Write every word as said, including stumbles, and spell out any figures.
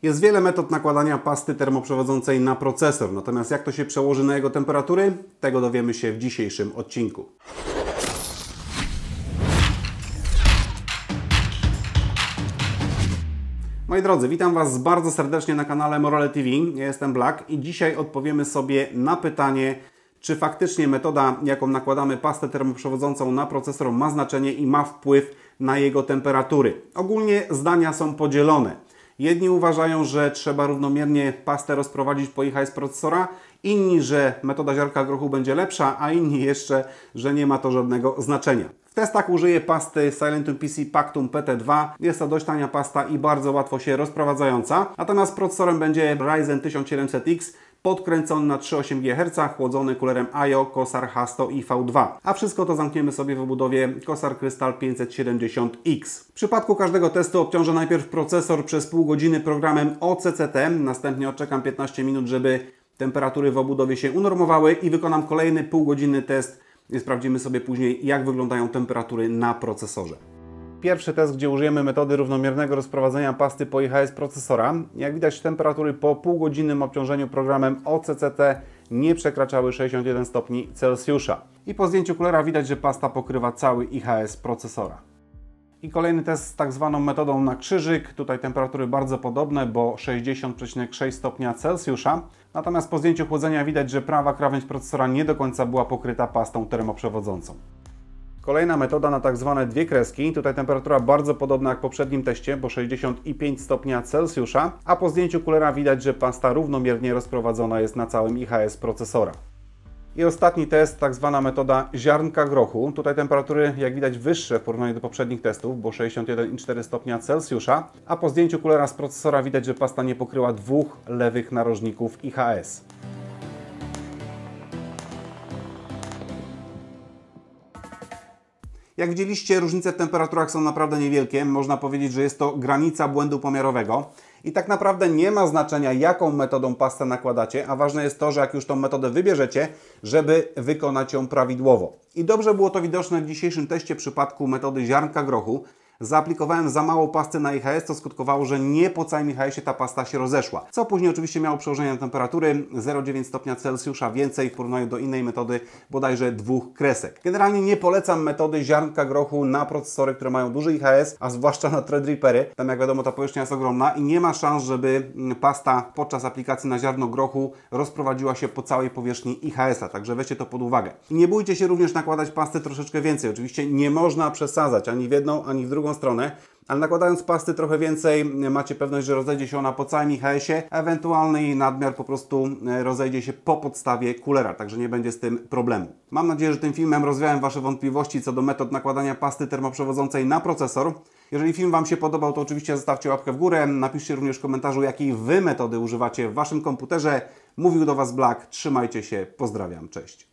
Jest wiele metod nakładania pasty termoprzewodzącej na procesor, natomiast jak to się przełoży na jego temperatury, tego dowiemy się w dzisiejszym odcinku. Moi drodzy, witam Was bardzo serdecznie na kanale Morale T V. Ja jestem Black i dzisiaj odpowiemy sobie na pytanie, czy faktycznie metoda, jaką nakładamy pastę termoprzewodzącą na procesor, ma znaczenie i ma wpływ na jego temperatury. Ogólnie zdania są podzielone. Jedni uważają, że trzeba równomiernie pastę rozprowadzić po I H S procesora, inni, że metoda ziarnka grochu będzie lepsza, a inni jeszcze, że nie ma to żadnego znaczenia. W testach użyję pasty Silentum P C Pactum P T dwa. Jest to dość tania pasta i bardzo łatwo się rozprowadzająca. Natomiast procesorem będzie Ryzen tysiąc siedemset X, podkręcony na trzy przecinek osiem gigaherca, chłodzony kulerem I O Corsair H sto I V dwa. A wszystko to zamkniemy sobie w obudowie Corsair Crystal pięćset siedemdziesiąt X. W przypadku każdego testu obciążę najpierw procesor przez pół godziny programem O C C T, następnie odczekam piętnaście minut, żeby temperatury w obudowie się unormowały i wykonam kolejny półgodzinny test i sprawdzimy sobie później, jak wyglądają temperatury na procesorze. Pierwszy test, gdzie użyjemy metody równomiernego rozprowadzenia pasty po I H S procesora. Jak widać, temperatury po półgodzinnym obciążeniu programem O C C T nie przekraczały sześćdziesiąt jeden stopni Celsjusza. I po zdjęciu kulera widać, że pasta pokrywa cały I H S procesora. I kolejny test z tak zwaną metodą na krzyżyk. Tutaj temperatury bardzo podobne, bo sześćdziesiąt przecinek sześć stopnia Celsjusza. Natomiast po zdjęciu chłodzenia widać, że prawa krawędź procesora nie do końca była pokryta pastą termoprzewodzącą. Kolejna metoda na tak zwane dwie kreski. Tutaj temperatura bardzo podobna jak w poprzednim teście, bo sześćdziesiąt pięć stopnia Celsjusza. A po zdjęciu kulera widać, że pasta równomiernie rozprowadzona jest na całym I H S procesora. I ostatni test, tak zwana metoda ziarnka grochu. Tutaj temperatury, jak widać, wyższe w porównaniu do poprzednich testów, bo sześćdziesiąt jeden przecinek cztery stopnia Celsjusza, a po zdjęciu kulera z procesora widać, że pasta nie pokryła dwóch lewych narożników I H S. Jak widzieliście, różnice w temperaturach są naprawdę niewielkie. Można powiedzieć, że jest to granica błędu pomiarowego. I tak naprawdę nie ma znaczenia, jaką metodą pastę nakładacie, a ważne jest to, że jak już tą metodę wybierzecie, żeby wykonać ją prawidłowo. I dobrze było to widoczne w dzisiejszym teście w przypadku metody ziarnka grochu. Zaaplikowałem za mało pasty na I H S, co skutkowało, że nie po całym I H S-ie ta pasta się rozeszła. Co później oczywiście miało przełożenie na temperatury zero przecinek dziewięć stopnia Celsjusza więcej w porównaniu do innej metody, bodajże dwóch kresek. Generalnie nie polecam metody ziarnka grochu na procesory, które mają duży I H S, a zwłaszcza na Threadrippery. Tam, jak wiadomo, ta powierzchnia jest ogromna i nie ma szans, żeby pasta podczas aplikacji na ziarno grochu rozprowadziła się po całej powierzchni I H S-a, także weźcie to pod uwagę. I nie bójcie się również nakładać pasty troszeczkę więcej. Oczywiście nie można przesadzać ani w jedną, ani w drugą stronę, ale nakładając pasty trochę więcej, macie pewność, że rozejdzie się ona po całym I H S-ie, a ewentualny jej nadmiar po prostu rozejdzie się po podstawie kulera, także nie będzie z tym problemu. Mam nadzieję, że tym filmem rozwiałem Wasze wątpliwości co do metod nakładania pasty termoprzewodzącej na procesor. Jeżeli film Wam się podobał, to oczywiście zostawcie łapkę w górę, napiszcie również w komentarzu, jakiej Wy metody używacie w Waszym komputerze. Mówił do Was Black, trzymajcie się, pozdrawiam, cześć.